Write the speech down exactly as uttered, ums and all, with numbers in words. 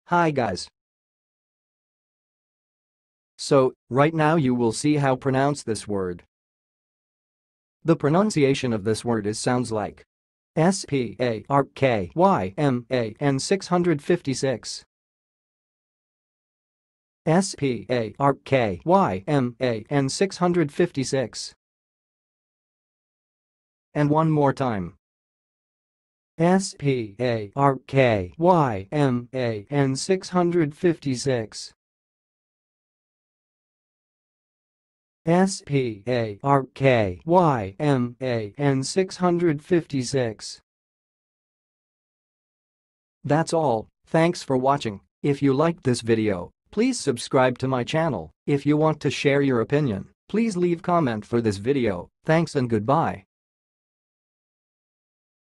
Hi guys. So, right now you will see how pronounce this word. The pronunciation of this word is sounds like S P A R K Y M A N six fifty-six. S P A R K Y M A N six fifty-six. And one more time. S P A R K Y M A N six fifty-six. S P A R K Y M A N six fifty-six. That's all, thanks for watching. If you liked this video, please subscribe to my channel. If you want to share your opinion, please leave comment for this video. Thanks and goodbye.